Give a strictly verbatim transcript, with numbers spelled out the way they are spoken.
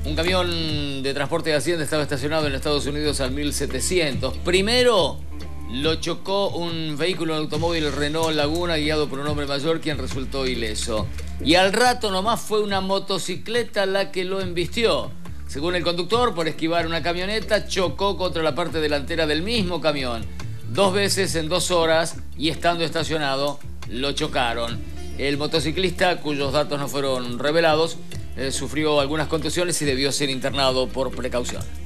Un camión de transporte de Hacienda estaba estacionado en Estados Unidos al mil setecientos. Primero lo chocó un vehículo, un automóvil Renault Laguna guiado por un hombre mayor, quien resultó ileso. Y al rato nomás fue una motocicleta la que lo embistió. Según el conductor, por esquivar una camioneta, chocó contra la parte delantera del mismo camión. Dos veces en dos horas y estando estacionado, lo chocaron. El motociclista, cuyos datos no fueron revelados, eh, sufrió algunas contusiones y debió ser internado por precaución.